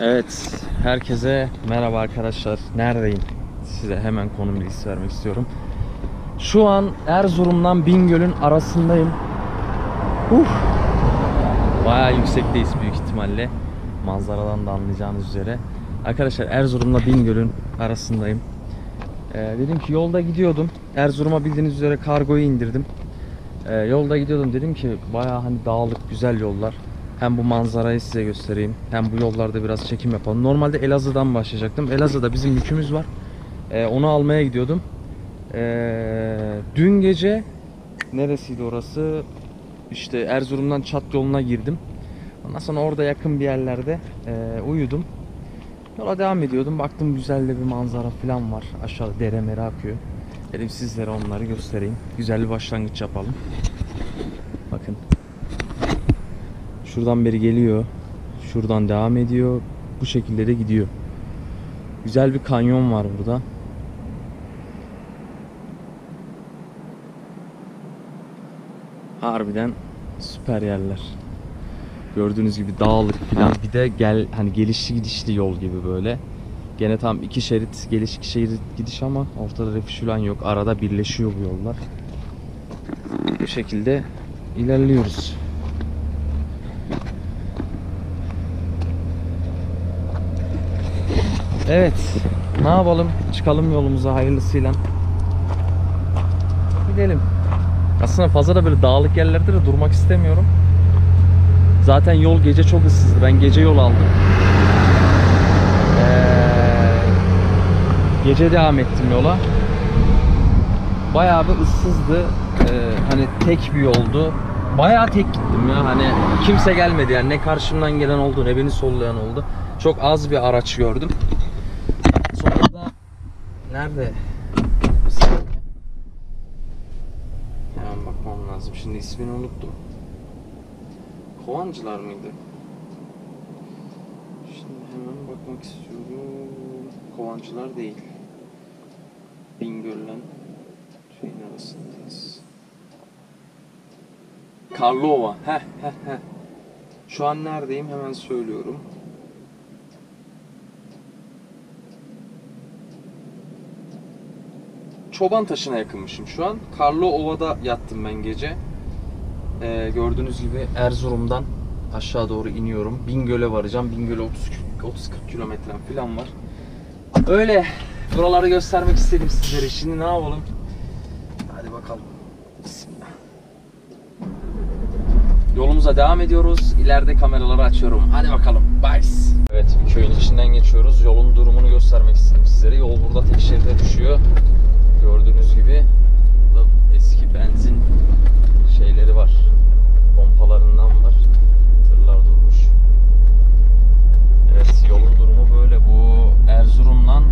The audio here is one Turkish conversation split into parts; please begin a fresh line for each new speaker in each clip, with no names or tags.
Evet, herkese merhaba arkadaşlar. Neredeyim? Size hemen konum bilgisi vermek istiyorum. Şu an Erzurum'dan Bingöl'ün arasındayım. Bayağı yüksekteyiz büyük ihtimalle. Manzaradan da anlayacağınız üzere. Arkadaşlar Erzurum'la Bingöl'ün arasındayım. Dedim ki yolda gidiyordum. Erzurum'a bildiğiniz üzere kargoyu indirdim. Yolda gidiyordum, dedim ki bayağı hani dağlık güzel yollar. Hem bu manzarayı size göstereyim, hem bu yollarda biraz çekim yapalım. Normalde Elazığ'dan başlayacaktım. Elazığ'da bizim yükümüz var. Onu almaya gidiyordum. Dün gece neresiydi orası? İşte Erzurum'dan Çat yoluna girdim. Ondan sonra orada yakın bir yerlerde uyudum. Yola devam ediyordum. Baktım güzel de bir manzara falan var. Aşağıda dere mere akıyor. Dedim sizlere onları göstereyim. Güzel bir başlangıç yapalım. Bakın. Şuradan beri geliyor. Şuradan devam ediyor. Bu şekilde de gidiyor. Güzel bir kanyon var burada. Harbiden süper yerler. Gördüğünüz gibi dağlık falan. Bir de hani gelişli gidişli yol gibi böyle. Gene tam iki şerit geliş, iki şerit gidiş ama ortada refüj falan yok. Arada birleşiyor bu yollar. Bu şekilde ilerliyoruz. Evet, ne yapalım? Çıkalım yolumuza hayırlısıyla. Gidelim. Aslında fazla da böyle dağlık yerlerde de durmak istemiyorum. Zaten yol gece çok ıssızdı. Ben gece yol aldım. Gece devam ettim yola. Bayağı bir ıssızdı. Hani tek bir yoldu. Bayağı tek gittim ya. Hani kimse gelmedi yani. Ne karşımdan gelen oldu, ne beni sollayan oldu. Çok az bir araç gördüm. Sonra da nerede? Hemen bakmam lazım. Şimdi ismini unuttum. Kovancılar mıydı? Şimdi hemen bakmak istiyorum. Kovancılar değil. Bingöl'le şeyin arasındayız. Karlova. Heh. Şu an neredeyim? Hemen söylüyorum. Çobantaşı'na yakınmışım şu an. Karlova'da yattım ben gece. Gördüğünüz gibi Erzurum'dan aşağı doğru iniyorum. Bingöl'e varacağım. Bingöl'e 30-40 kilometre falan var. Öyle buraları göstermek istedim sizlere. Şimdi ne yapalım? Hadi bakalım. Bismillah. Yolumuza devam ediyoruz. İleride kameraları açıyorum. Hadi bakalım. Bye. Evet, bir köyün içinden geçiyoruz. Yolun durumunu göstermek istedim sizlere. Yol burada tek şeride düşüyor. Gördüğünüz gibi burada eski benzin şeyleri var. Pompalarından var. Tırlar durmuş. Evet, yolun durumu böyle. Bu Erzurum'dan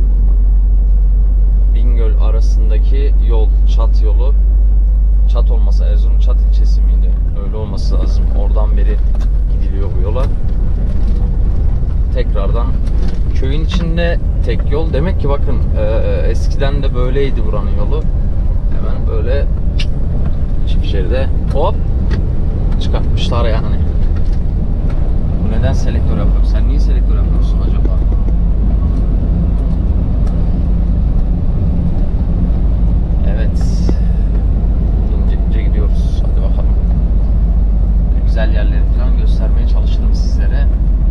Bingöl arasındaki yol, Çat yolu. Çat olmasa Erzurum Çat ilçesi miydi? Öyle olması lazım. Oradan beri gidiliyor bu yola. Tekrardan köyün içinde tek yol. Demek ki bakın eskiden de böyleydi buranın yolu. Hemen böyle çift şeride hop çıkartmışlar yani. Bu neden selektör yapıyorum? Sen niye selektör yapıyorsun acaba? Evet. İnce gidiyoruz. Hadi bakalım. Güzel yerleri falan göstermeye çalışırım sizlere.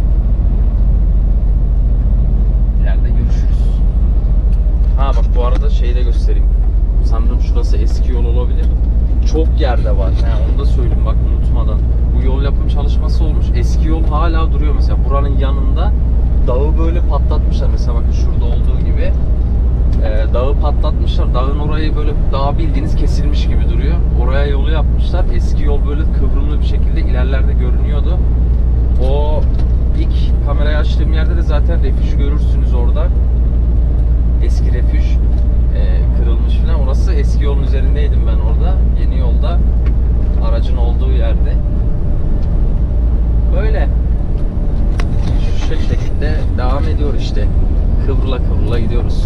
İleride görüşürüz. Ha bak, bu arada şeyi de göstereyim. Sanırım şurası eski yol olabilir. Çok yerde var. Onu da söyleyeyim bak unutmadan. Bu yol yapım çalışması olmuş. Eski yol hala duruyor mesela. Buranın yanında dağı böyle patlatmışlar. Mesela bakın şurada olduğu gibi. Dağı patlatmışlar. Dağın orayı böyle dağ bildiğiniz kesilmiş gibi duruyor. Oraya yolu yapmışlar. Eski yol böyle kıvrımlı bir şekilde ilerlerde görünüyordu. O ilk kamerayı açtığım yerde de zaten refüjü görürsünüz orada. Eski refüj kırılmış falan. Orası eski yolun üzerindeydim ben orada. Yeni yolda aracın olduğu yerde. Böyle şu şekilde devam ediyor işte. Kıvrıla kıvrıla gidiyoruz.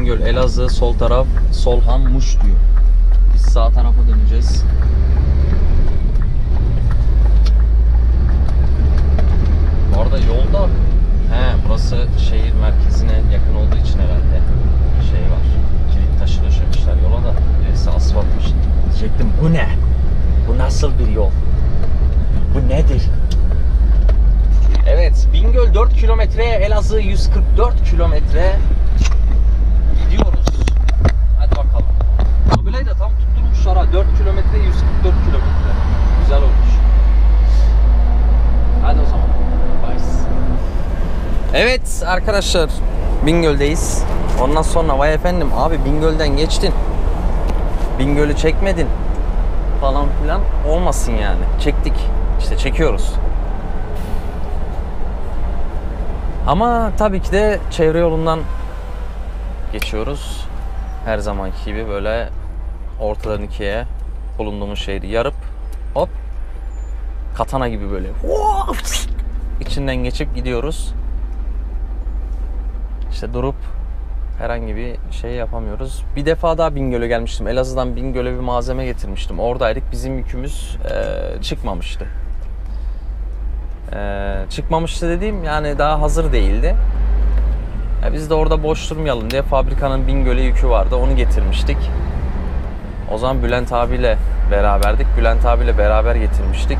Bingöl, Elazığ, sol taraf Solhan, Muş diyor. Biz sağ tarafa döneceğiz. Bu arada yolda burası şehir merkezine yakın olduğu için herhalde şey var. Kilit taşı döşemişler yola da. Birisi asfaltmış. Diyecektim bu ne? Bu nasıl bir yol? Bu nedir? Evet, Bingöl 4 kilometre, Elazığ 144 kilometre gidiyoruz. Hadi bakalım. Tabelayı da tam tutturmuşlar ha. 4 kilometre, 144 kilometre. Güzel olmuş. Hadi o zaman. Bye. Evet arkadaşlar, Bingöl'deyiz. Ondan sonra vay efendim abi Bingöl'den geçtin. Bingöl'ü çekmedin falan filan olmasın yani. Çektik. İşte çekiyoruz. Ama tabii ki de çevre yolundan geçiyoruz. Her zamanki gibi böyle ortadan ikiye bulunduğumuz şehri yarıp hop katana gibi böyle içinden geçip gidiyoruz. İşte durup herhangi bir şey yapamıyoruz. Bir defa daha Bingöl'e gelmiştim. Elazığ'dan Bingöl'e bir malzeme getirmiştim. Oradaydık. Bizim yükümüz çıkmamıştı. Çıkmamıştı dediğim yani daha hazır değildi. Biz de orada boş durmayalım diye fabrikanın Bingöl'e yükü vardı. Onu getirmiştik. O zaman Bülent abiyle beraberdik. Bülent abiyle beraber getirmiştik.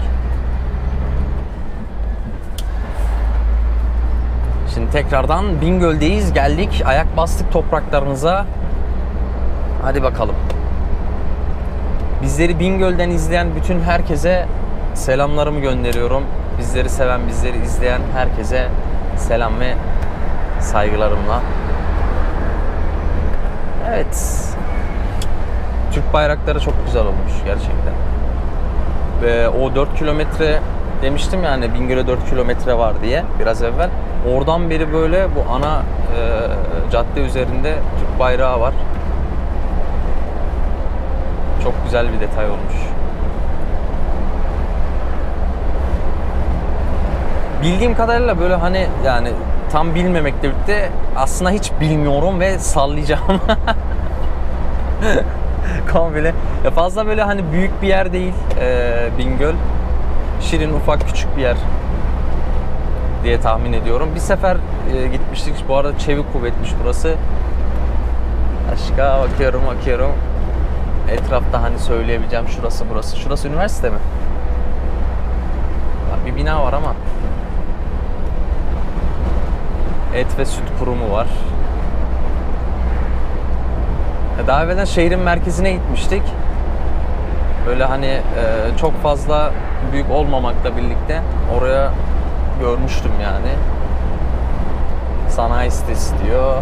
Şimdi tekrardan Bingöl'deyiz. Geldik. Ayak bastık topraklarınıza. Hadi bakalım. Bizleri Bingöl'den izleyen bütün herkese selamlarımı gönderiyorum. Bizleri seven, bizleri izleyen herkese selam ve saygılarımla. Evet. Türk bayrakları çok güzel olmuş gerçekten. Ve o 4 kilometre demiştim yani Bingöl'e 4 kilometre var diye biraz evvel. Oradan beri böyle bu ana cadde üzerinde Türk bayrağı var. Çok güzel bir detay olmuş. Bildiğim kadarıyla böyle hani yani tam bilmemekle birlikte aslında hiç bilmiyorum ve sallayacağım. Komple. Ya fazla böyle hani büyük bir yer değil Bingöl. Şirin ufak küçük bir yer diye tahmin ediyorum. Bir sefer gitmiştik. Bu arada çevik kuvvetmiş burası. Aşka bakıyorum. Etrafta hani söyleyebileceğim şurası burası. Şurası üniversite mi? Bir bina var ama. Et ve süt kurumu var. Daha evvelden şehrin merkezine gitmiştik. Böyle hani çok fazla büyük olmamakla birlikte oraya görmüştüm yani. Sanayi sitesi diyor.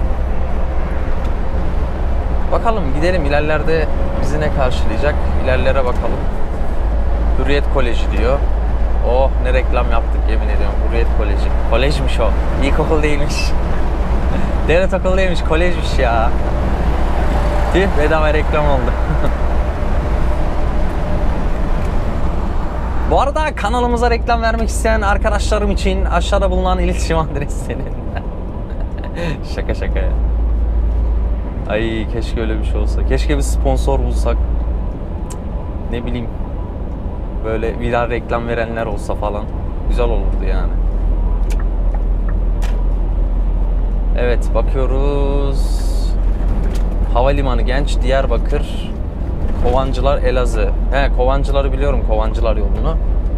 Bakalım gidelim ilerlerde bizi ne karşılayacak? İlerlere bakalım. Hürriyet Koleji diyor. Oh ne reklam yaptık yemin ediyorum. Hürriyet Koleji. Kolejmiş o. İlkokul değilmiş. Devlet okulu değilmiş. Kolejmiş ya. Tüh bedava reklam oldu. Bu arada kanalımıza reklam vermek isteyen arkadaşlarım için aşağıda bulunan iletişim adresleri. Şaka ya. Ay keşke öyle bir şey olsa. Keşke bir sponsor bulsak. Ne bileyim. Böyle viral reklam verenler olsa falan. Güzel olurdu yani. Evet bakıyoruz. Havalimanı Genç, Diyarbakır, Kovancılar, Elazığ. Kovancıları biliyorum, Kovancılar yolunu.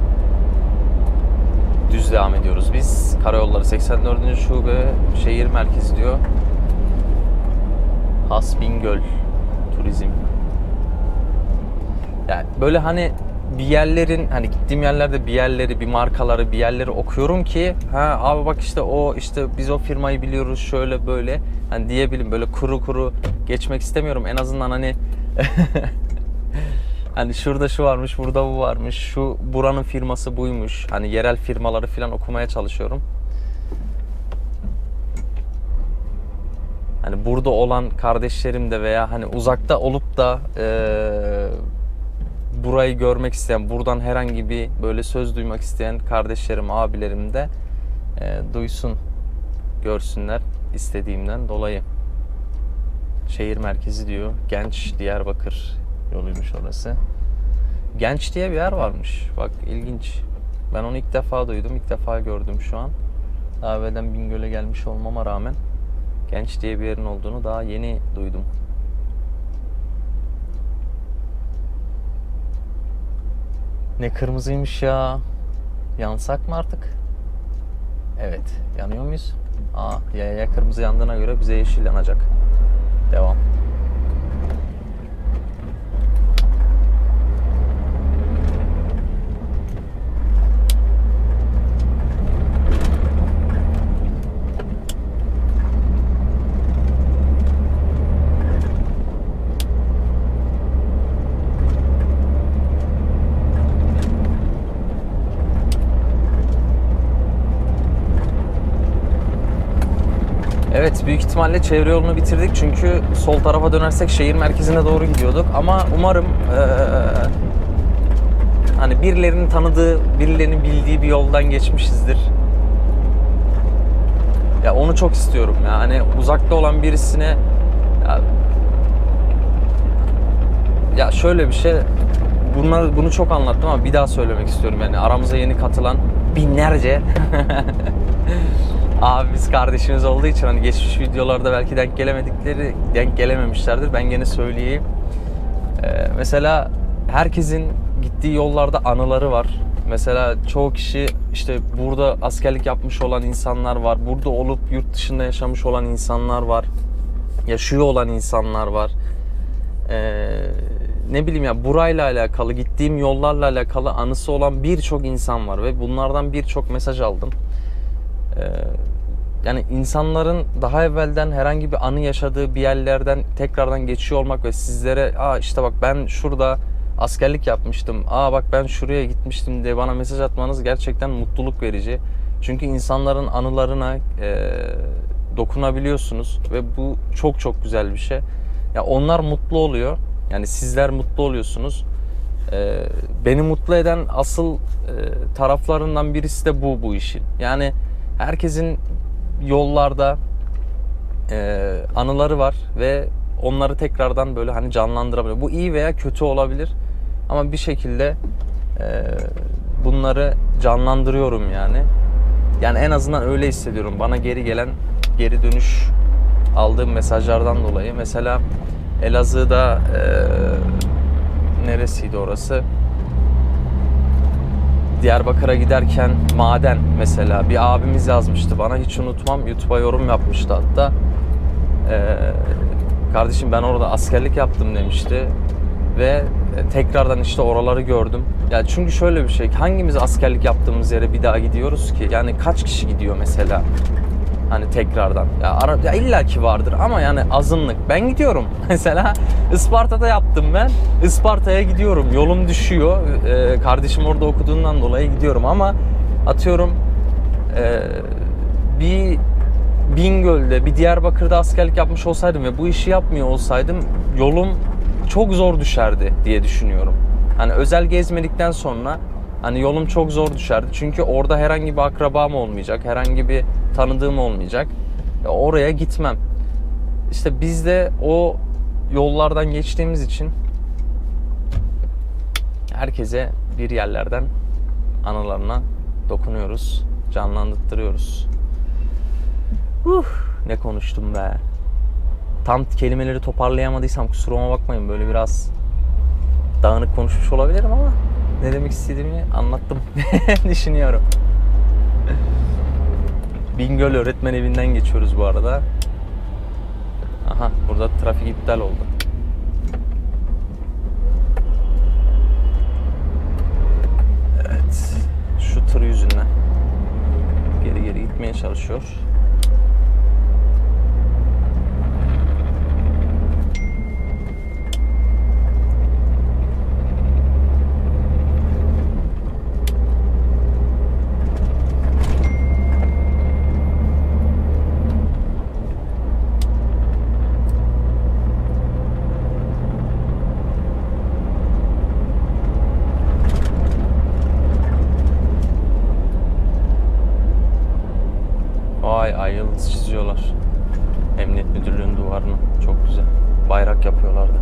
Düz devam ediyoruz biz. Karayolları 84. Şube, şehir merkezi diyor. Has Bingöl Turizm. Yani böyle hani bir yerlerin hani gittiğim yerlerde bir yerleri, bir markaları, bir yerleri okuyorum ki abi bak işte o işte biz o firmayı biliyoruz şöyle böyle hani diyebilirim böyle kuru geçmek istemiyorum en azından hani hani şurada şu varmış, burada bu varmış, şu buranın firması buymuş. Hani yerel firmaları falan okumaya çalışıyorum. Hani burada olan kardeşlerim de veya hani uzakta olup da burayı görmek isteyen, buradan herhangi bir böyle söz duymak isteyen kardeşlerim, abilerim de duysun, görsünler istediğimden dolayı. Şehir merkezi diyor. Genç Diyarbakır yoluymuş orası. Genç diye bir yer varmış. Bak ilginç. Ben onu ilk defa duydum. İlk defa gördüm şu an. Daha evvelden Bingöl'e gelmiş olmama rağmen Genç diye bir yerin olduğunu daha yeni duydum. Ne kırmızıymış ya. Yansak mı artık? Evet. Yanıyor muyuz? Ya kırmızı yandığına göre bize yeşil yanacak. Devam. Evet, büyük ihtimalle çevre yolunu bitirdik çünkü sol tarafa dönersek şehir merkezine doğru gidiyorduk ama umarım hani birilerinin tanıdığı, birilerinin bildiği bir yoldan geçmişizdir. Ya onu çok istiyorum ya, hani uzakta olan birisine ya şöyle bir şey, bunu çok anlattım ama bir daha söylemek istiyorum. Yani aramıza yeni katılan binlerce abimiz, kardeşimiz olduğu için hani geçmiş videolarda belki denk gelememişlerdir. Ben gene söyleyeyim. Mesela herkesin gittiği yollarda anıları var. Mesela çoğu kişi işte burada askerlik yapmış olan insanlar var. Burada olup yurt dışında yaşamış olan insanlar var. Yaşıyor olan insanlar var. Ne bileyim ya, burayla alakalı, gittiğim yollarla alakalı anısı olan birçok insan var ve bunlardan birçok mesaj aldım. Yani insanların daha evvelden herhangi bir anı yaşadığı bir yerlerden tekrardan geçiyor olmak ve sizlere işte bak ben şurada askerlik yapmıştım, bak ben şuraya gitmiştim diye bana mesaj atmanız gerçekten mutluluk verici. Çünkü insanların anılarına dokunabiliyorsunuz ve bu çok çok güzel bir şey. Ya onlar mutlu oluyor. Yani sizler mutlu oluyorsunuz. Beni mutlu eden asıl taraflarından birisi de bu işin. Yani herkesin yollarda anıları var ve onları tekrardan böyle hani canlandırabiliyor. Bu iyi veya kötü olabilir ama bir şekilde bunları canlandırıyorum yani. Yani en azından öyle hissediyorum. Bana geri dönüş aldığım mesajlardan dolayı. Mesela Elazığ'da neresiydi orası? Diyarbakır'a giderken maden mesela bir abimiz yazmıştı bana, hiç unutmam, YouTube'a yorum yapmıştı hatta. Kardeşim ben orada askerlik yaptım demişti ve tekrardan işte oraları gördüm. Ya çünkü şöyle bir şey, hangimiz askerlik yaptığımız yere bir daha gidiyoruz ki? Yani kaç kişi gidiyor mesela? Hani tekrardan. Ya illaki vardır ama yani azınlık. Ben gidiyorum. Mesela Isparta'da yaptım ben. Isparta'ya gidiyorum. Yolum düşüyor. Kardeşim orada okuduğundan dolayı gidiyorum ama atıyorum bir Bingöl'de, bir Diyarbakır'da askerlik yapmış olsaydım ve bu işi yapmıyor olsaydım yolum çok zor düşerdi diye düşünüyorum. Hani özel gezmedikten sonra hani yolum çok zor düşerdi. Çünkü orada herhangi bir akrabam olmayacak, herhangi bir tanıdığım olmayacak. Oraya gitmem. İşte biz de o yollardan geçtiğimiz için herkese bir yerlerden anılarına dokunuyoruz, canlandırıyoruz. Ne konuştum be. Tam kelimeleri toparlayamadıysam kusuruma bakmayın. Böyle biraz dağınık konuşmuş olabilirim ama ne demek istediğimi anlattım. Düşünüyorum. Bingöl Öğretmen Evi'nden geçiyoruz bu arada. Aha, burada trafik iptal oldu. Evet. Şu tır yüzünden geri gitmeye çalışıyor. Ay yıldız çiziyorlar. Emniyet Müdürlüğü'nün duvarı. duvarını. Çok güzel. Bayrak yapıyorlardı.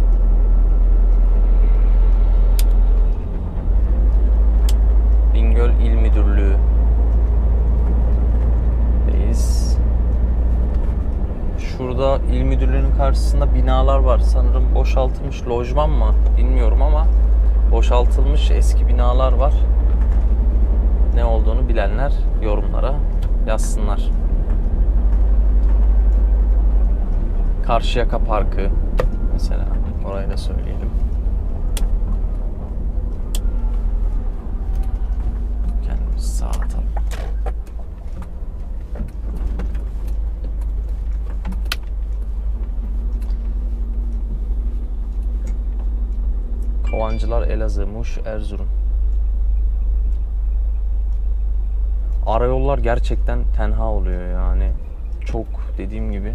Bingöl İl Müdürlüğü. Şurada il müdürlüğünün karşısında binalar var. Sanırım boşaltılmış lojman mı bilmiyorum ama boşaltılmış eski binalar var. Ne olduğunu bilenler yorumlara yazsınlar. Karşıyaka Parkı mesela, orayı da söyleyelim. Kendimizi sağa atalım. Kovancılar Elazığ, Muş, Erzurum. Arayollar gerçekten tenha oluyor yani. Çok, dediğim gibi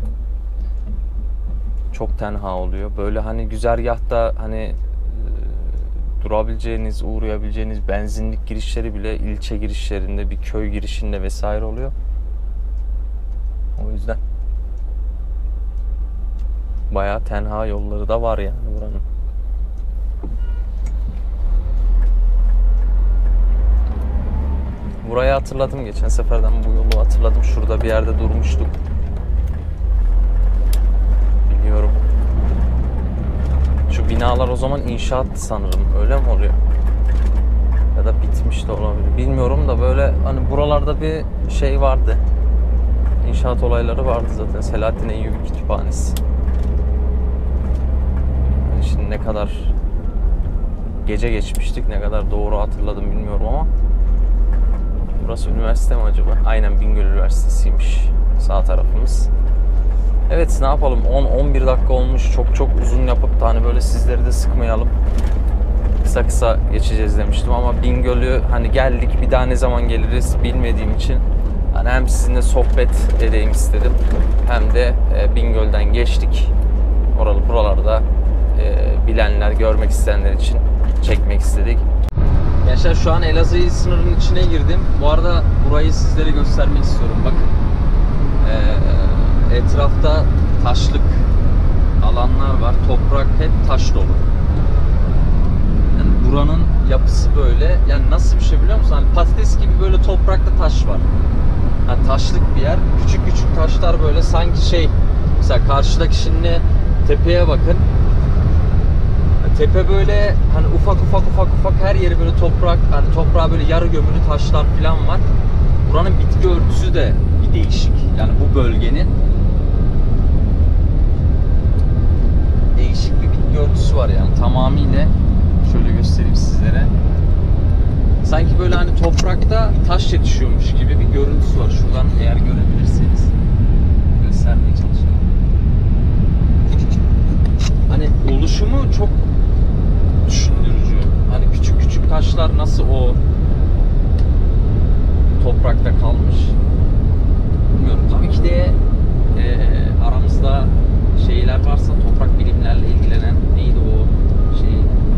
çok tenha oluyor. Böyle hani güzergahta hani durabileceğiniz, uğrayabileceğiniz benzinlik girişleri bile ilçe girişlerinde, bir köy girişinde vesaire oluyor. O yüzden bayağı tenha yolları da var yani buranın. Burayı hatırladım, geçen seferden bu yolu hatırladım. Şurada bir yerde durmuştuk. Biliyorum. Şu binalar o zaman inşaattı sanırım. Öyle mi oluyor? Ya da bitmiş de olabilir. Bilmiyorum da böyle hani buralarda bir şey vardı. İnşaat olayları vardı zaten. Selahattin Eyyubi Kütüphanesi. Yani şimdi ne kadar gece geçmiştik, ne kadar doğru hatırladım bilmiyorum ama burası üniversite mi acaba? Aynen, Bingöl Üniversitesi'ymiş sağ tarafımız. Evet, ne yapalım, 10-11 dakika olmuş, çok uzun yapıp da hani böyle sizleri de sıkmayalım. Kısa kısa geçeceğiz demiştim ama Bingöl'ü hani geldik, bir daha ne zaman geliriz bilmediğim için hani hem sizinle sohbet edeyim istedim hem de Bingöl'den geçtik. Buralarda bilenler, görmek isteyenler için çekmek istedik. Gençler, şu an Elazığ sınırının içine girdim. Bu arada burayı sizlere göstermek istiyorum. Bakın. Etrafta taşlık alanlar var. Toprak hep taş dolu. Yani buranın yapısı böyle. Yani nasıl bir şey biliyor musun? Hani patates gibi böyle toprakta taş var. Yani taşlık bir yer. Küçük küçük taşlar böyle sanki şey. Mesela karşıdaki şimdi tepeye bakın. Tepe böyle hani ufak her yeri böyle toprak, hani toprağa böyle yarı gömülü taşlar falan var. Buranın bitki örtüsü de bir değişik. Yani bu bölgenin değişik bir bitki örtüsü var yani tamamıyla. Şöyle göstereyim sizlere. Sanki böyle hani toprakta taş yetişiyormuş gibi bir görüntüsü var. Şuradan eğer görebilirseniz göstermeye çalışıyorum. Hani oluşumu çok düşündürücü. Hani küçük küçük taşlar nasıl o toprakta kalmış bilmiyorum. Tabii ki de aramızda şeyler varsa, toprak bilimlerle ilgilenen, neydi o şey,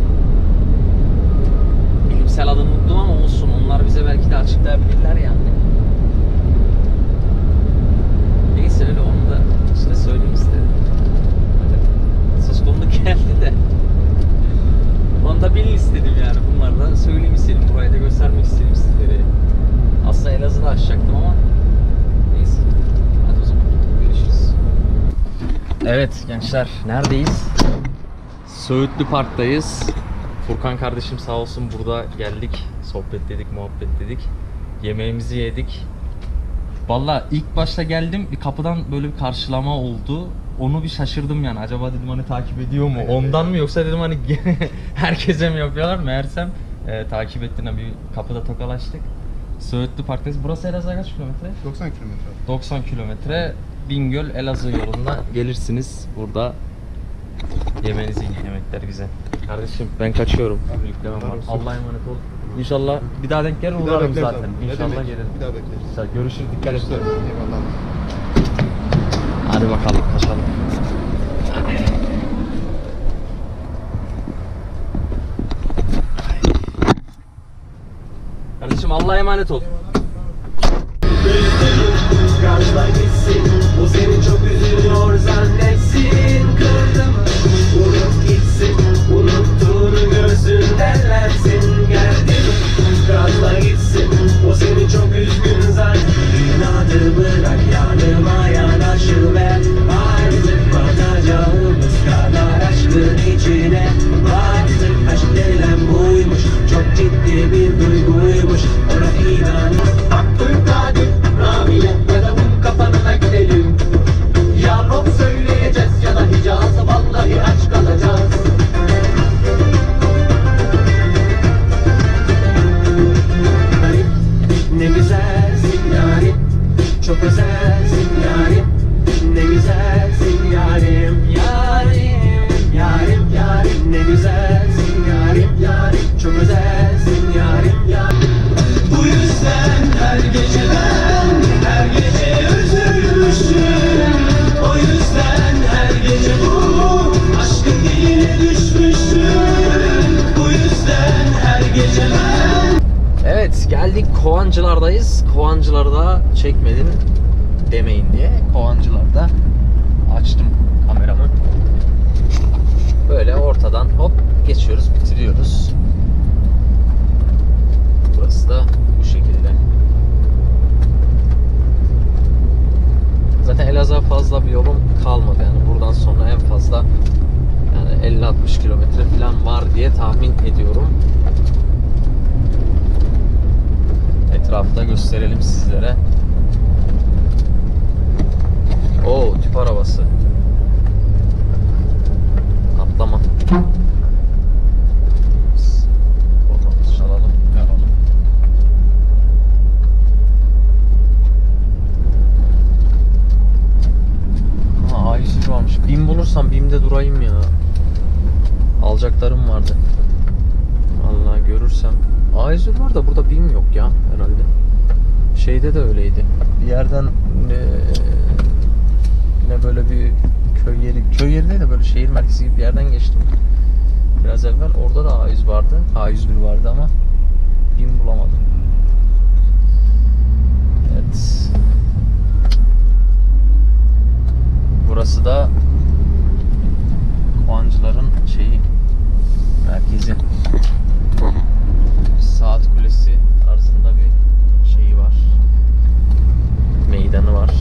bilimsel adını unuttum ama olsun, onlar bize belki de açıklayabilirler yani. Neyse, öyle onu da işte söyleyeyim istedim. Söz konu geldi de onu da bilin istedim yani, bunları da söyleyeyim istedim, burayı da göstermek istedim sizlere. Aslında Elazığ'da açacaktım ama neyse, hadi o zaman görüşürüz. Evet gençler, neredeyiz? Söğütlü Park'tayız. Furkan kardeşim sağ olsun, burada geldik, sohbetledik, muhabbetledik, yemeğimizi yedik. Vallahi ilk başta geldim, bir kapıdan böyle bir karşılama oldu. Onu bir şaşırdım yani. Acaba dedim hani takip ediyor mu? Ondan mı, yoksa dedim hani herkese mi yapıyorlar? Meğersem takip ettiğine bir kapıda tokalaştık. Söğütlü Park'tayız. Burası Elazığ'a kaç kilometre?
90 kilometre.
90 kilometre. Bingöl Elazığ yolunda gelirsiniz. Burada yemenizi yiyin. Yemekler güzel. Kardeşim ben kaçıyorum. Yüklemem var. Allah'a emanet ol. İnşallah bir daha denk gelir, uğrarım zaten. İnşallah gelirim.
Bir daha bekleriz.
Görüşürüz. Dikkat et.
Eyvallah.
Hadi bakalım, kaçalım. Kardeşim Allah'a emanet ol.
Karşılar gitsin, bu seni çok üzülüyor.
kör zannetsin, kırdı mı? Unut gitsin, unuttuğunu görsün derlersin. Geldi mi? Gazla gitsin, o seni çok üzgün zannetsin. İnadı bırak, yanıma yanaşıver. Artık batacağımız kadar aşkın içine. Artık aşk denilen buymuş, çok ciddi bir duyguymuş. Ona inan. Abdülkadir, Ramiye ya da un kapanına gidelim. Ya Rob söyleyeceğiz ya da Hicaz, vallahi aç kalacağız. Ne güzelsin yarim, çok özelsin yarim. Ne güzelsin yarim, yarim, yarim, yarim. Ne güzelsin yarim, yarim, çok özelsin yarim, yarim. Bu yüzden her gece ben, her gece üzülmüşüm. O yüzden her gece bu aşkın diline düşmüşüm. Bu yüzden her gece ben.
Evet, geldik Kovancılar'dayız. Kovancılar'da çekmedim demeyin diye. Kovancılar'da açtım kameramı. Böyle ortadan hop geçiyoruz, bitiriyoruz. Burası da bu şekilde. Zaten Elazığ'a fazla bir yolum kalmadı. Yani buradan sonra en fazla yani 50-60 kilometre falan var diye tahmin ediyorum. Etrafta gösterelim sizlere. Oo, tüp arabası. Atlama. Formamızı çalalım, yaralım. Ha, A101 varmış. BİM bulursam BİM'de durayım ya. Alacaklarım vardı. Vallahi görürsem. A101 var da burada BİM yok ya herhalde. Şeyde de öyleydi. Bir yerden yine böyle bir köy yeri değil de böyle şehir merkezi gibi bir yerden geçtim. Biraz evvel orada da A100 vardı. A101 vardı ama BİM bulamadım. Evet. Burası da Kovancılar'ın şeyi, merkezi. Saat kulesi tarzında bir şeyi var. Meydanı var.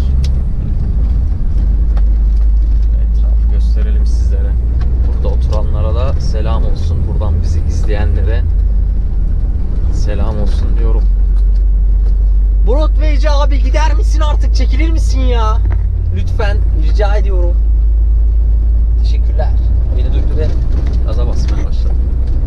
Etrafı gösterelim sizlere. Burada oturanlara da selam olsun. Buradan bizi izleyenlere selam olsun diyorum. Broadway'ci abi gider misin artık? Çekilir misin ya? Lütfen rica ediyorum. Teşekkürler. Beni duydu ve gaza basmaya başladı.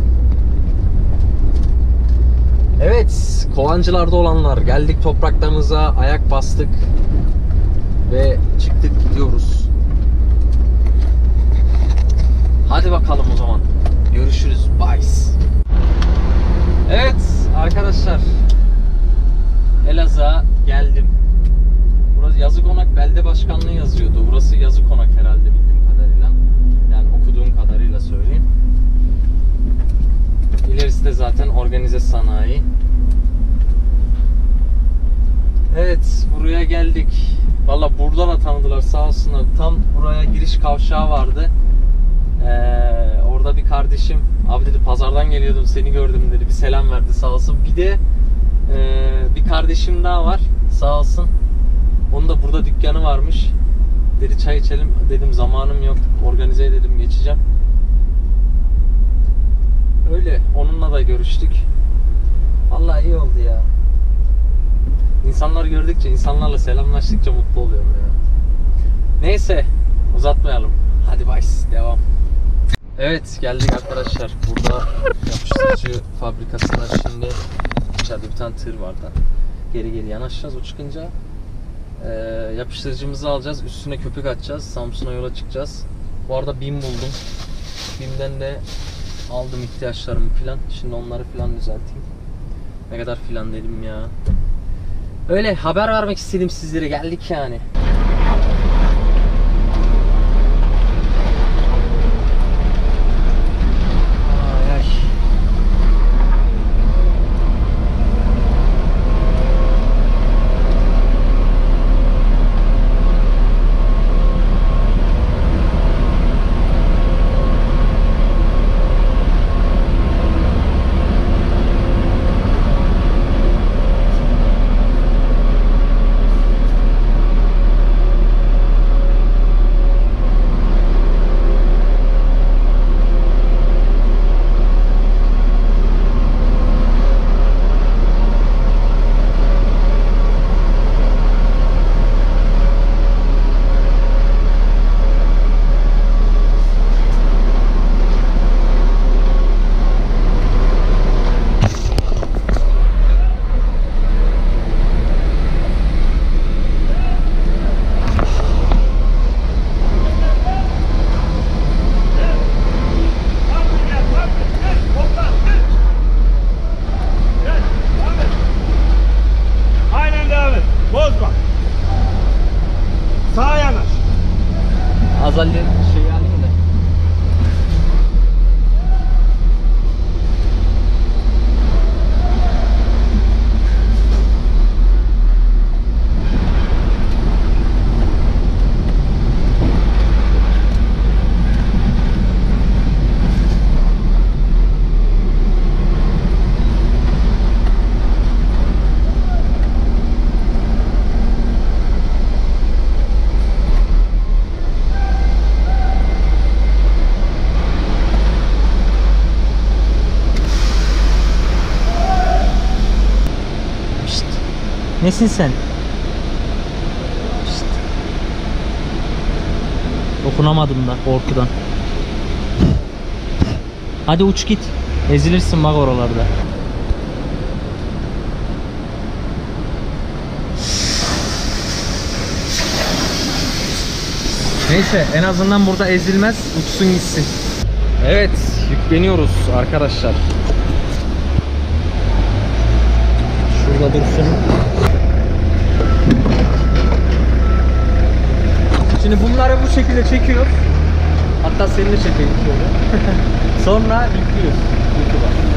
Evet, Kovancılar'da olanlar, geldik topraklarımıza, ayak bastık ve çıktık gidiyoruz. Hadi bakalım o zaman. Görüşürüz. Bye. Evet arkadaşlar, Elazığ'a geldim. Burası Yazıkonak Belde Başkanlığı yazıyordu. Burası Yazıkonak herhalde bildiğim kadarıyla. Yani okuduğum kadarıyla söyleyeyim. İlerisi de zaten organize sanayi. Evet, buraya geldik. Valla burada da tanıdılar sağ olsunlar. Tam buraya giriş kavşağı vardı. Orada bir kardeşim, abi dedi pazardan geliyordum seni gördüm dedi, bir selam verdi sağ olsun. Bir de bir kardeşim daha var sağ olsun. Onun da burada dükkanı varmış. Dedi çay içelim, dedim zamanım yok, organize dedim geçeceğim. Öyle, onunla da görüştük. Vallahi iyi oldu ya. İnsanları gördükçe, insanlarla selamlaştıkça mutlu oluyorum ya. Neyse, uzatmayalım. Hadi bye, devam. Evet, geldik arkadaşlar. Burada yapıştırıcı fabrikasına şimdi içeride bir tane tır var da. Geri yanaşacağız. O çıkınca yapıştırıcımızı alacağız. Üstüne köpük atacağız. Samsun'a yola çıkacağız. Bu arada BİM buldum. BİM'den de aldım ihtiyaçlarımı filan. Şimdi onları filan düzelteyim. Ne kadar filan dedim ya. Öyle haber vermek istedim sizlere. Geldik yani.
Nesin sen? Şşt. Dokunamadım da korkudan. Hadi uç git. Ezilirsin bak oralarda. Neyse en azından burada ezilmez. Uçsun gitsin. Evet yükleniyoruz arkadaşlar. Şurada dursun. Şimdi bunları bu şekilde çekiyoruz. Hatta seni de çekeyim şöyle. Sonra yüklüyoruz YouTube'a.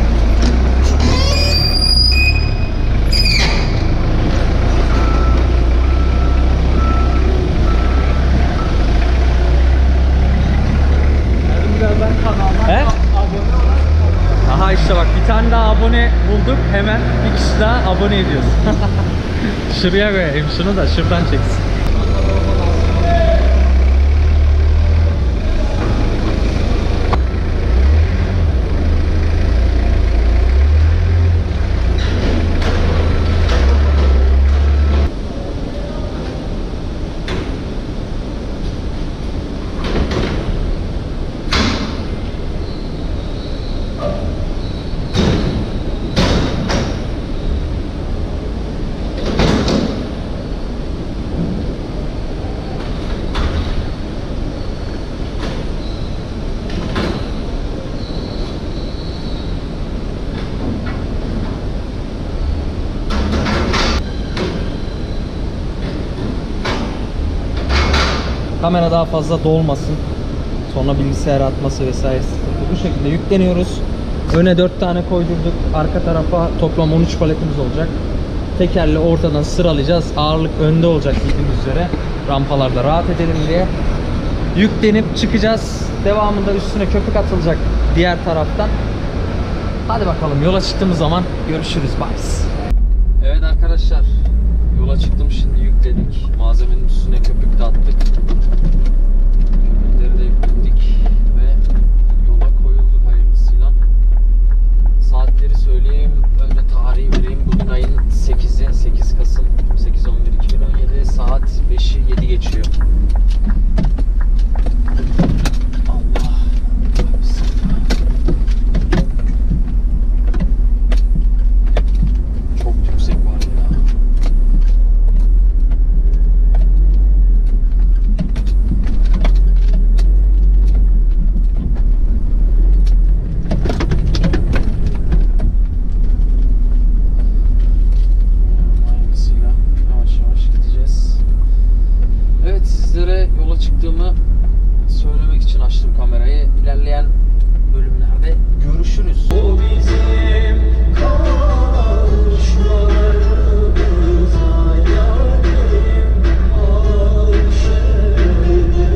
He? Aha işte bak bir tane daha abone bulduk, hemen bir kişi daha abone ediyoruz. Şuraya koyayım şunu da şuradan çeksin. Kamera daha fazla dolmasın. Sonra bilgisayara atması vesaire sıkıntı. Bu şekilde yükleniyoruz. Öne 4 tane koydurduk. Arka tarafa toplam 13 paletimiz olacak. Tekerle ortadan sıralayacağız. Ağırlık önde olacak bildiğiniz üzere. Rampalarda rahat edelim diye. Yüklenip çıkacağız. Devamında üstüne köpük atılacak diğer taraftan. Hadi bakalım yola çıktığımız zaman görüşürüz. Bye.
Evet arkadaşlar, yola çıktım, şimdi yükledik. Malzemenin üstüne köpük de attık. Köpükleri de yükledik ve yola koyulduk hayırlısıyla. Saatleri söyleyeyim, önce tarihi vereyim. Bugün ayın 8'i, 8 Kasım, 8-11-2017, saat 5'i 7 geçiyor. Allah. Çok yüksek var ya. Aynısıyla yavaş yavaş gideceğiz. Evet, sizlere yola çıktığımı söylemek için açtım kamerayı. İlerleyen bölümlerde görüşürüz.
O bizim kavuşmalarımıza yarim avşeda.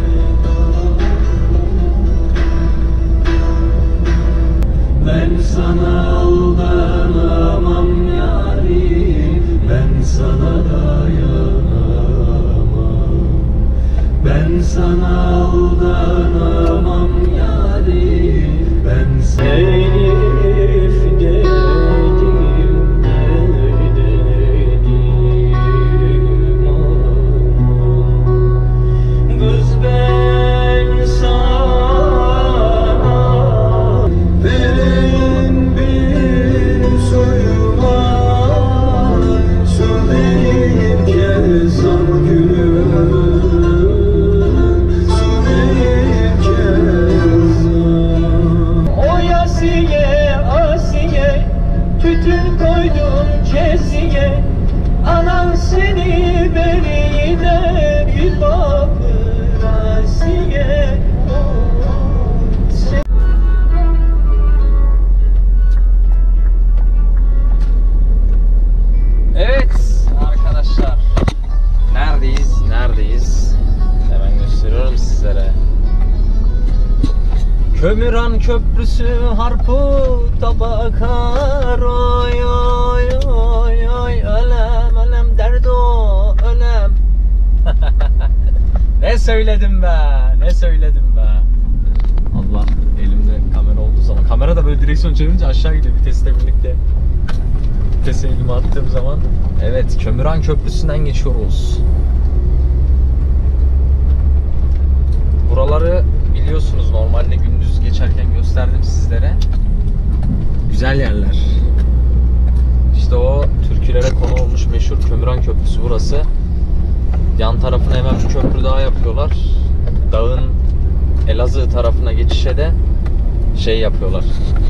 Ben sana aldanamam yarim, ben sana dayanamam. Ben sana aldanamam yarim, ben Elif dedim, dedim aman. Kız ben sana verin bir suyuma, su verip kezan gülüm, su verip kezan. O Asiye, Asiye, tütün koydum ceziye, anan seni beride bir bakır Asiye.
Evet arkadaşlar, neredeyiz? Hemen gösteriyorum sizlere. Kömüran Köprüsü Harput'a bakar, oy oy oy oy, ölem ölem derdi o ölem. Ne söyledim be, ne söyledim be. Allah, elimde kamera olduğu zaman, kamera da böyle direksiyon çevirince aşağı gidiyor vitesle birlikte.
vitese elime attığım zaman. Evet, Kömürhan Köprüsü'nden geçiyoruz. Buraları biliyorsunuz, normalde gündüz geçerken gösterdim sizlere. Güzel yerler. İşte o türkülere konu olmuş meşhur Kömürhan Köprüsü burası. Yan tarafına hemen bir köprü daha yapıyorlar. Dağın Elazığ tarafına geçişe de şey yapıyorlar.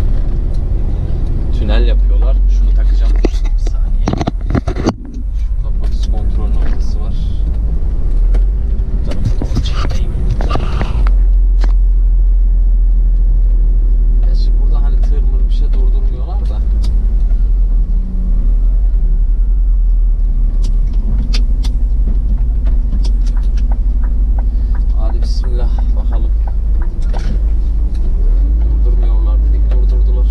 Tünel yapıyorlar. Şunu takacağım. Bir saniye. Şurada polis kontrol noktası var. Bu tarafı doğru çekeyim. Gerçi burada hani tır mır bir şey durdurmuyorlar da. Hadi bismillah bakalım. Durdurmuyorlar dedik, durdurdular.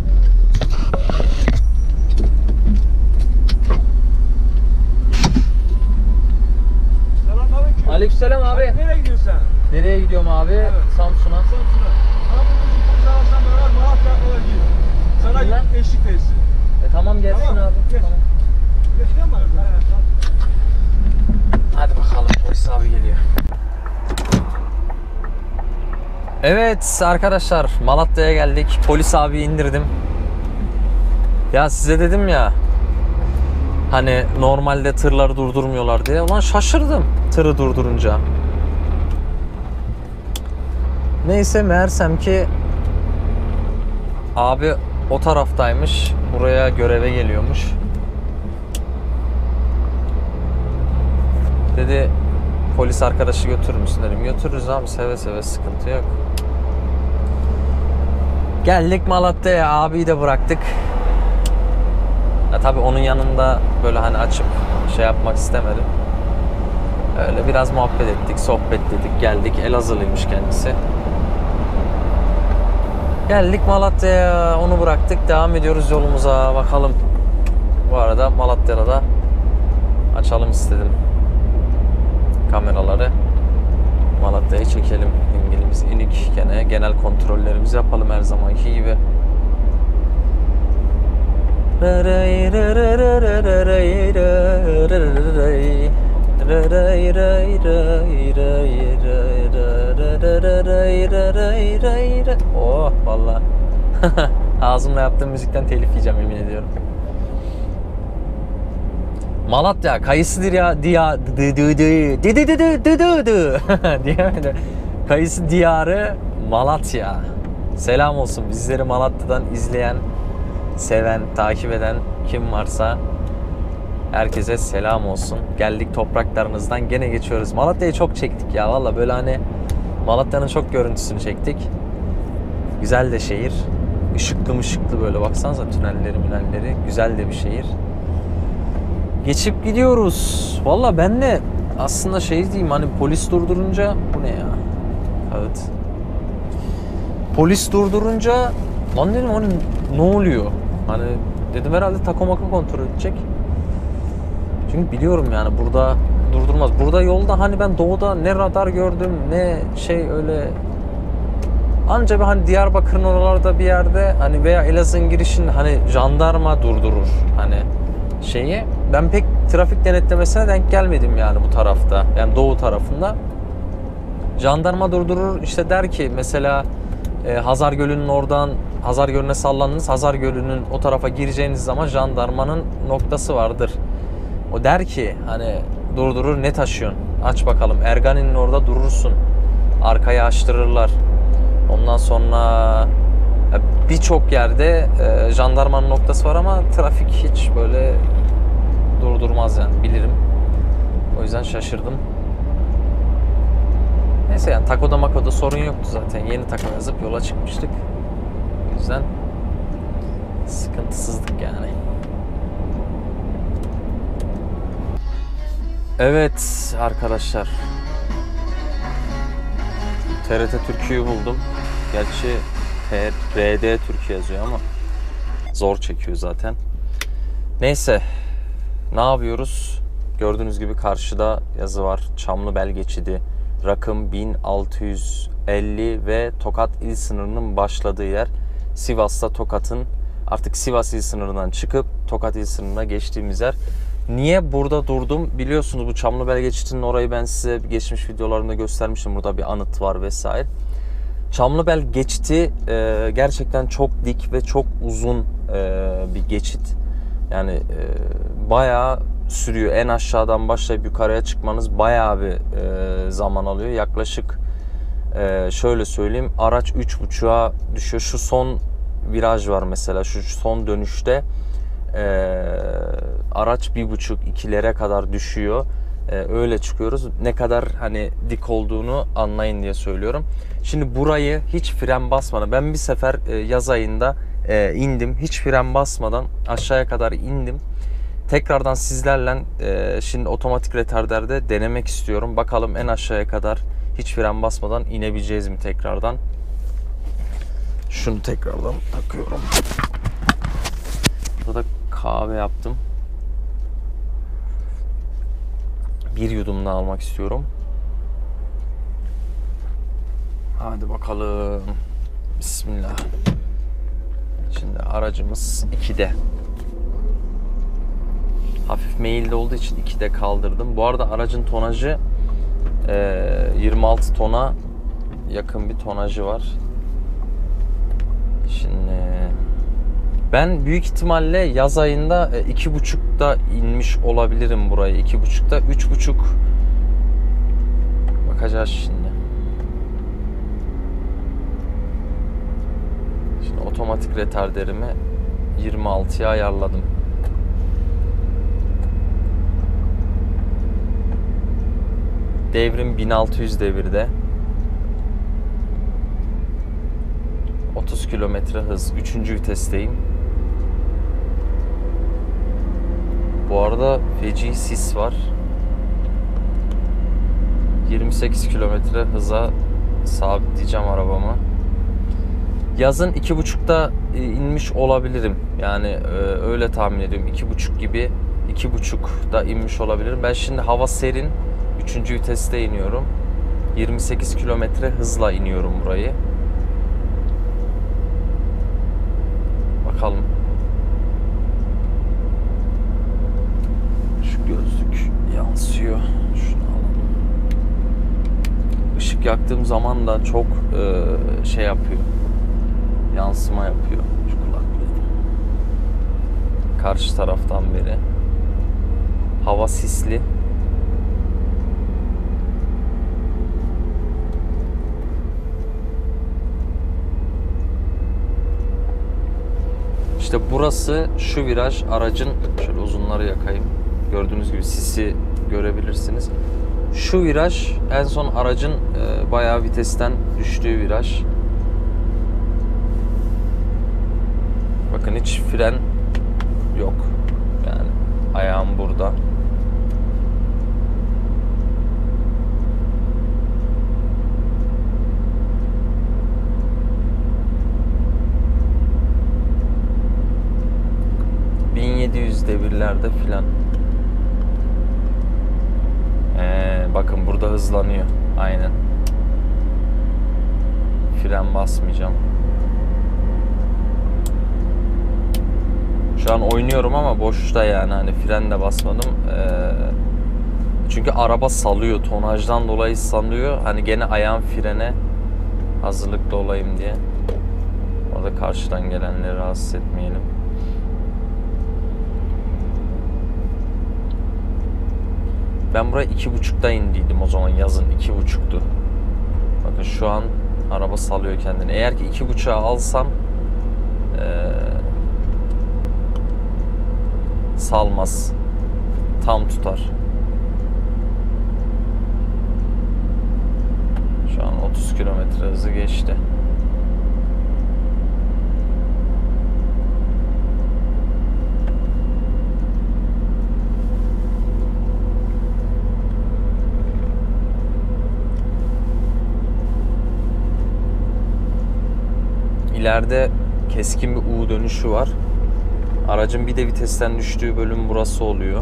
Selamünaleyküm.
Aleykümselam abi.
Nereye gidiyorsun sen?
Nereye gidiyorum abi?
Evet.
Samsun'a.
Samsun'a. Anadolu'nun polis arasından beraber Malatya'ya kadar gir. Sana
Lan.
eşlik etsin.
Tamam gelsin
Tamam,
abi.
geç.
Tamam.
Geçiyor mu? Evet.
Hadi bakalım, polis abi geliyor. Evet arkadaşlar, Malatya'ya geldik. Polis abi indirdim. Ya size dedim ya, hani normalde tırları durdurmuyorlar diye. Ulan şaşırdım tırı durdurunca. Neyse, meğersem ki abi o taraftaymış. Buraya göreve geliyormuş. Dedi polis arkadaşı götürür müsün dedim. Götürürüz abi, seve seve, sıkıntı yok. Geldik Malatya'ya, abiyi de bıraktık. Ya tabii onun yanında böyle hani açıp şey yapmak istemedim. Öyle biraz muhabbet ettik, sohbet dedik, geldik. Elazığlıymış kendisi. Geldik Malatya'ya, onu bıraktık, devam ediyoruz yolumuza, bakalım. Bu arada Malatya'da da açalım istedim kameraları. Malatya'yı çekelim. İngilimiz inik, gene genel kontrollerimizi yapalım her zamanki gibi. Oh vallahi. Ağzımla yaptığım müzikten telif yiyeceğim, emin ediyorum. Malatya kayısı kayısı diyarı Malatya. Selam olsun bizleri Malatya'dan izleyen, seven, takip eden kim varsa herkese selam olsun. Geldik topraklarınızdan, gene geçiyoruz. Malatya'yı çok çektik ya valla, böyle hani Malatya'nın çok görüntüsünü çektik. Güzel de şehir. Işıklı mışıklı böyle, baksanıza tünelleri münelleri. Güzel de bir şehir. Geçip gidiyoruz. Valla ben de aslında şey diyeyim, hani polis durdurunca, bu ne ya? Evet. Polis durdurunca lan dedim, hani ne oluyor? Hani dedim herhalde takomaka kontrol edecek. Çünkü biliyorum yani burada durdurmaz. Burada yolda hani ben doğuda ne radar gördüm ne şey, öyle anca bir hani Diyarbakır'ın oralarda bir yerde hani veya Elazığ'ın girişinde hani jandarma durdurur hani şeyi. Ben pek trafik denetlemesine denk gelmedim yani bu tarafta. Yani doğu tarafında. Jandarma durdurur, işte der ki mesela Hazar Gölü'nün oradan Hazar Gölü'ne sallandınız. Hazar Gölü'nün o tarafa gireceğiniz zaman jandarmanın noktası vardır. O der ki hani durdurur, ne taşıyorsun? Aç bakalım. Ergani'nin orada durursun. Arkaya açtırırlar. Ondan sonra birçok yerde jandarmanın noktası var ama trafik hiç böyle durdurmaz yani, bilirim. O yüzden şaşırdım. Neyse yani takoda makoda sorun yoktu zaten. Yeni tako yazıp yola çıkmıştık. O yüzden sıkıntısızdık yani. Evet arkadaşlar. TRT Türkiye'yi buldum. Gerçi RD Türkiye yazıyor ama zor çekiyor zaten. Neyse. Ne yapıyoruz? Gördüğünüz gibi karşıda yazı var. Çamlıbel geçidi. Rakım 1650 ve Tokat il sınırının başladığı yer. Sivas'ta Tokat'ın
Artık Sivas il sınırından çıkıp Tokat il sınırına geçtiğimiz yer. Niye burada durdum? Biliyorsunuz bu Çamlıbel geçitinin orayı ben size geçmiş videolarımda göstermiştim. Burada bir anıt var vesaire. Çamlıbel geçiti gerçekten çok dik ve çok uzun bir geçit. Yani bayağı sürüyor. En aşağıdan başlayıp yukarıya çıkmanız bayağı bir zaman alıyor. Yaklaşık şöyle söyleyeyim, araç 3.5'a düşüyor. Şu son viraj var mesela, şu son dönüşte araç 1.5-2'lere kadar düşüyor. Öyle çıkıyoruz. Ne kadar hani dik olduğunu anlayın diye söylüyorum. Şimdi burayı hiç fren basmadan, ben bir sefer yaz ayında indim. Hiç fren basmadan aşağıya kadar indim. Tekrardan sizlerle şimdi otomatik retarderde denemek istiyorum. Bakalım en aşağıya kadar hiç fren basmadan inebileceğiz mi tekrardan. Şunu tekrardan takıyorum. Burada kahve yaptım. Bir yudum daha almak istiyorum. Hadi bakalım. Bismillah. Şimdi aracımız 2'de. Hafif meyilli olduğu için 2'de kaldırdım. Bu arada aracın tonajı 26 tona yakın bir tonajı var. Şimdi ben büyük ihtimalle yaz ayında 2.5'da inmiş olabilirim burayı. 2.5'da 3.5 bakacağız şimdi. Şimdi otomatik retarderimi 26'ya ayarladım. Devrim 1600 devirde. 30 kilometre hız. 3. vitesteyim. Bu arada feci sis var. 28 kilometre hıza sabitleyeceğim arabamı. Yazın 2.5'da inmiş olabilirim. Yani öyle tahmin ediyorum. 2.5 gibi, 2.5'da inmiş olabilirim. Ben şimdi hava serin. 3. viteste iniyorum. 28 kilometre hızla iniyorum burayı. Bakalım. Şu gözlük yansıyor. Şunu alalım. Işık yaktığım zaman da çok şey yapıyor. Yansıma yapıyor. Şu kulaklığı. Karşı taraftan beri. Hava sisli. İşte burası, şu viraj aracın, şöyle uzunları yakayım. Gördüğünüz gibi sisi görebilirsiniz. Şu viraj en son aracın bayağı vitesten düştüğü viraj. Bakın hiç fren yok. Yani ayağım burada. devirlerde filan. Bakın burada hızlanıyor. Aynen. Fren basmayacağım. Şu an oynuyorum ama boşta yani, hani fren de basmadım. Çünkü araba salıyor. Tonajdan dolayı salıyor. Hani gene ayağım frene hazırlıklı olayım diye. Orada karşıdan gelenleri rahatsız etmeyelim. Ben buraya 2.5'da indiydim o zaman, yazın 2.5'tu. Bakın şu an araba salıyor kendini. Eğer ki 2.5'a alsam salmaz. Tam tutar. Şu an 30 kilometre hızı geçti. İleride keskin bir U dönüşü var. Aracın bir de vitesten düştüğü bölüm burası oluyor.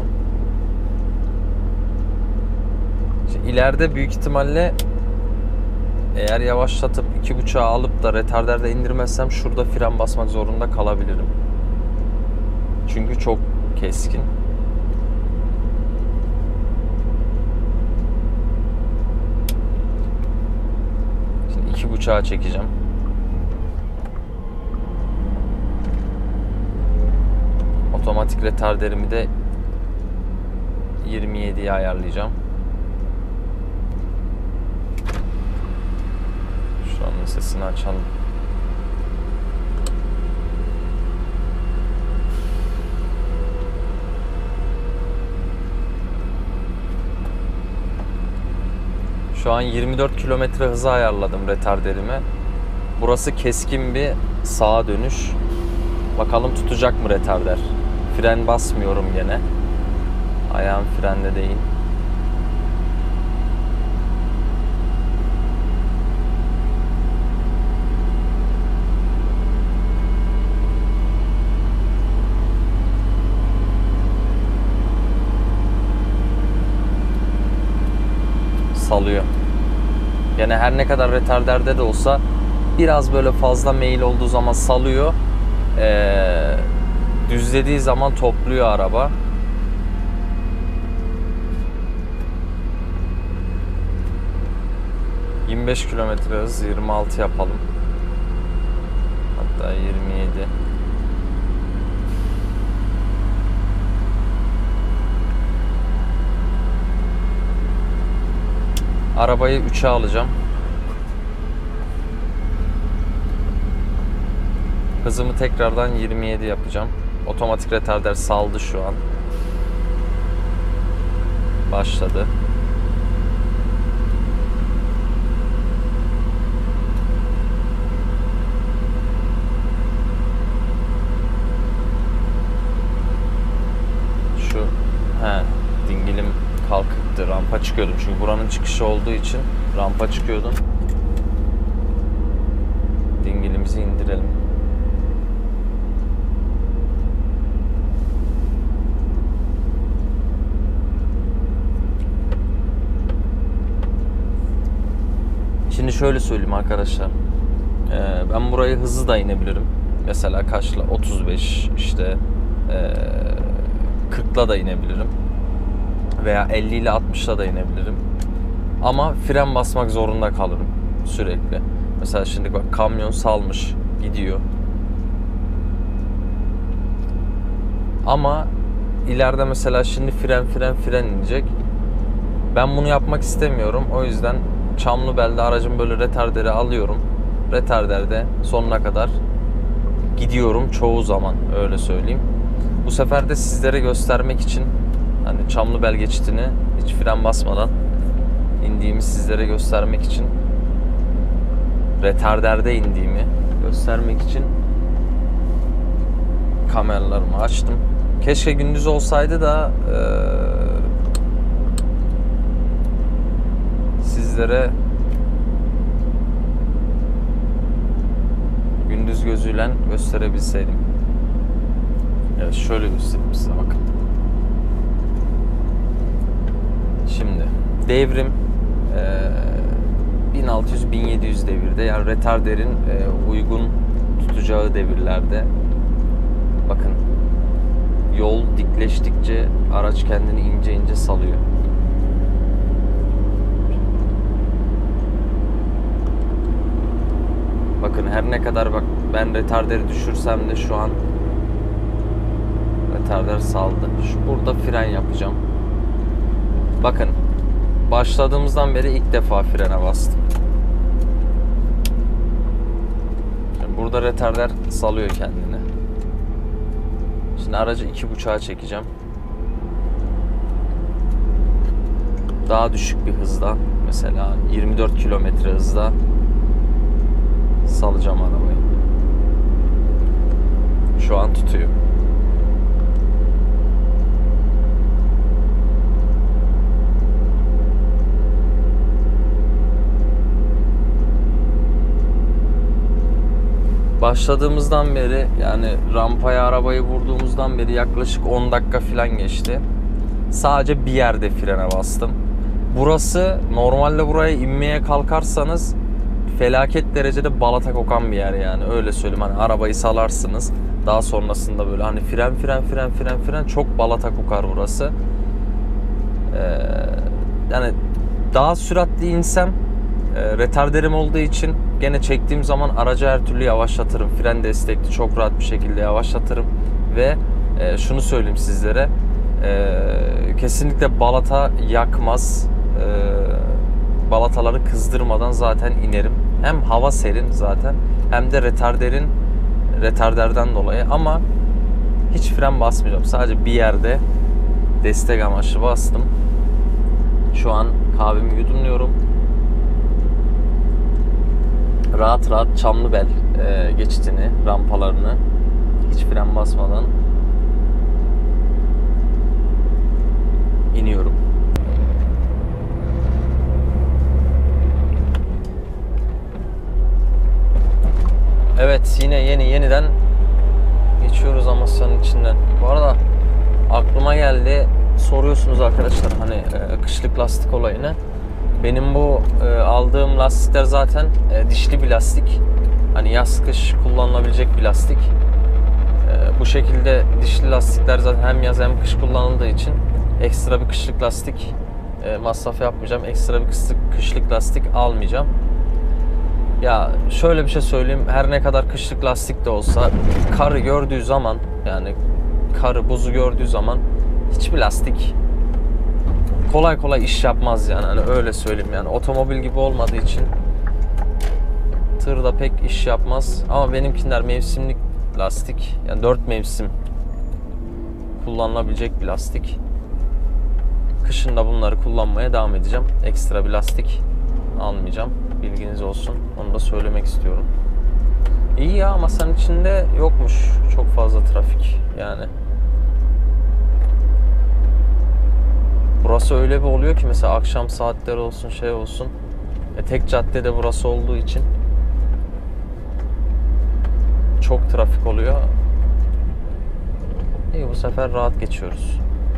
Şimdi ileride büyük ihtimalle eğer yavaşlatıp 2.5'a alıp da retarderde indirmezsem şurada fren basmak zorunda kalabilirim. Çünkü çok keskin. Şimdi 2.5'a çekeceğim. Otomatik retarderimi de 27'ye ayarlayacağım. Şuranın sesini açalım. Şu an 24 kilometre hıza ayarladım retarderime. Burası keskin bir sağa dönüş. Bakalım tutacak mı retarder? Fren basmıyorum gene. Ayağım frende değil. Salıyor. Yani her ne kadar retarderde de olsa biraz böyle fazla meyil olduğu zaman salıyor. Düzlediği zaman topluyor araba. ...25 kilometre hız, 26 yapalım. Hatta 27. Arabayı 3'e alacağım. Hızımı tekrardan 27 yapacağım. Otomatik retarder saldı şu an. Başladı. Dingilim kalkıktı. Rampa çıkıyordum. Çünkü buranın çıkışı olduğu için rampa çıkıyordum. Dingilimizi indirelim. Şimdi şöyle söyleyeyim arkadaşlar. Ben burayı hızlı da inebilirim. Mesela kaçla? 35 işte 40'la da inebilirim. Veya 50 ile 60'la da inebilirim. Ama fren basmak zorunda kalırım sürekli. Mesela şimdi bak, kamyon salmış gidiyor. Ama ileride mesela şimdi fren inecek. Ben bunu yapmak istemiyorum. O yüzden Çamlıbel'de aracım böyle retarderi alıyorum. Retarderde sonuna kadar gidiyorum çoğu zaman, öyle söyleyeyim. Bu sefer de sizlere göstermek için hani Çamlıbel geçitini hiç fren basmadan indiğimi sizlere göstermek için, retarderde indiğimi göstermek için kameralarımı açtım. Keşke gündüz olsaydı da sizlere gündüz gözüyle gösterebilseydim. Evet, şöyle göstereyim size, bakın. Şimdi devrim 1600-1700 devirde, yani retarderin uygun tutacağı devirlerde. Bakın, yol dikleştikçe araç kendini ince ince salıyor. Bakın, her ne kadar bak ben retarderi düşürsem de şu an retarder saldı. Burada fren yapacağım. Bakın, başladığımızdan beri ilk defa frene bastım. Şimdi burada retarder salıyor kendini. Şimdi aracı 2.5'a çekeceğim. Daha düşük bir hızda, mesela 24 kilometre hızda salacağım arabayı. Şu an tutuyor. Başladığımızdan beri, yani rampaya arabayı vurduğumuzdan beri yaklaşık 10 dakika falan geçti. Sadece bir yerde frene bastım. Burası, normalde buraya inmeye kalkarsanız
felaket derecede balata kokan bir yer yani, öyle söyleyeyim. Hani arabayı salarsınız, daha sonrasında böyle hani fren çok balata kokar burası. Yani daha süratli insem retarderim olduğu için gene çektiğim zaman aracı her türlü yavaşlatırım. Fren destekli çok rahat bir şekilde yavaşlatırım ve şunu söyleyeyim sizlere, kesinlikle balata yakmaz. Balataları kızdırmadan zaten inerim. Hem hava serin zaten, hem de retarderden dolayı, ama hiç fren basmayacağım. Sadece bir yerde destek amaçlı bastım. Şu an kahvemi yudumluyorum. Rahat rahat Çamlıbel geçitini, rampalarını hiç fren basmadan iniyorum. Evet, yine yeniden geçiyoruz Amasya'nın içinden. Bu arada aklıma geldi, soruyorsunuz arkadaşlar hani kışlık lastik olayını. Benim bu aldığım lastikler zaten dişli bir lastik. Hani yaz kış kullanılabilecek bir lastik. Bu şekilde dişli lastikler zaten hem yaz hem kış kullanıldığı için ekstra bir kışlık lastik masrafı yapmayacağım. Ekstra bir kışlık lastik almayacağım. Ya şöyle bir şey söyleyeyim, her ne kadar kışlık lastik de olsa karı gördüğü zaman, yani karı buzu gördüğü zaman hiçbir lastik kolay kolay iş yapmaz yani, hani öyle söyleyeyim. Yani otomobil gibi olmadığı için tırda pek iş yapmaz, ama benimkiler mevsimlik lastik, yani 4 mevsim kullanılabilecek bir lastik. Kışın da bunları kullanmaya devam edeceğim. Ekstra bir lastik almayacağım, bilginiz olsun, onu da söylemek istiyorum. İyi ya, ama senin içinde yokmuş çok fazla trafik yani. Burası öyle bir oluyor ki mesela akşam saatleri olsun, şey olsun, tek caddede burası olduğu için çok trafik oluyor. İyi, bu sefer rahat geçiyoruz.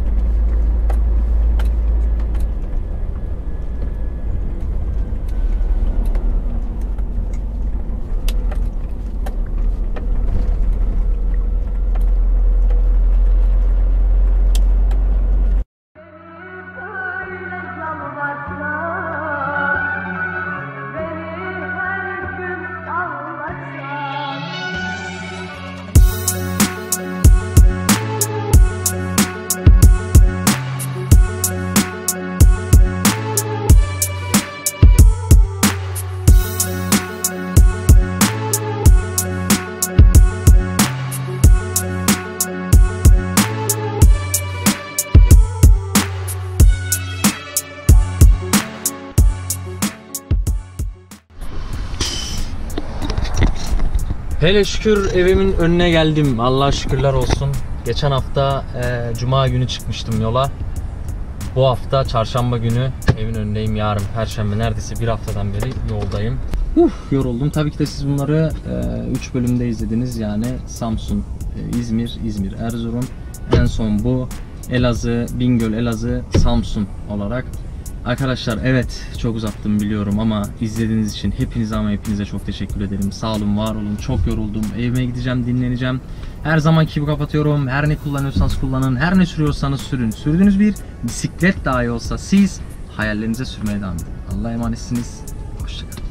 Hele şükür evimin önüne geldim. Allah'a şükürler olsun. Geçen hafta Cuma günü çıkmıştım yola. Bu hafta Çarşamba günü evin önündeyim. Yarın Perşembe, neredeyse bir haftadan beri yoldayım. Yoruldum. Tabii ki de siz bunları 3 bölümde izlediniz. Yani Samsun, İzmir, Erzurum. En son bu Elazığ, Bingöl, Elazığ, Samsun olarak. Arkadaşlar evet, çok uzattım biliyorum, ama izlediğiniz için hepinize çok teşekkür ederim. Sağ olun, var olun. Çok yoruldum. Evime gideceğim, dinleneceğim. Her zamanki gibi kapatıyorum. Her ne kullanıyorsanız kullanın. Her ne sürüyorsanız sürün. Sürdüğünüz bir bisiklet dahi olsa siz hayallerinize sürmeye devam edin. Allah'a emanetsiniz. Hoşçakalın.